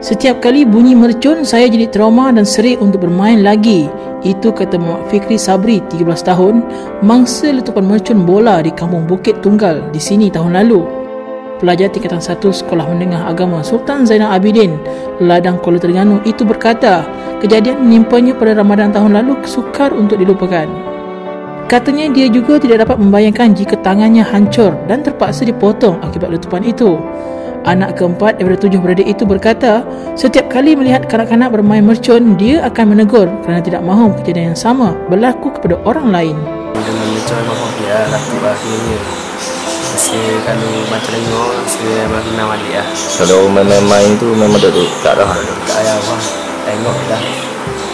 Setiap kali bunyi mercun, saya jadi trauma dan serik untuk bermain lagi. Itu kata Muhammad Fikri Sabri, 13 tahun, mangsa letupan mercun bola di kampung Bukit Tunggal di sini tahun lalu. Pelajar tingkatan 1 Sekolah Menengah Agama Sultan Zainal Abidin, Ladang Kuala Terengganu itu berkata, kejadian menimpanya pada Ramadan tahun lalu sukar untuk dilupakan. Katanya dia juga tidak dapat membayangkan jika tangannya hancur dan terpaksa dipotong akibat letupan itu. Anak keempat daripada 7 beradik itu berkata, setiap kali melihat kanak-kanak bermain mercun, dia akan menegur kerana tidak mahu kejadian yang sama berlaku kepada orang lain. Dengan mercun memang dia laku akhirnya. Saya kalau baca tengok, saya memang kena balik lah. Kalau main-main tu memang duduk kat dah? Duduk kat ayah bang, tengok dah.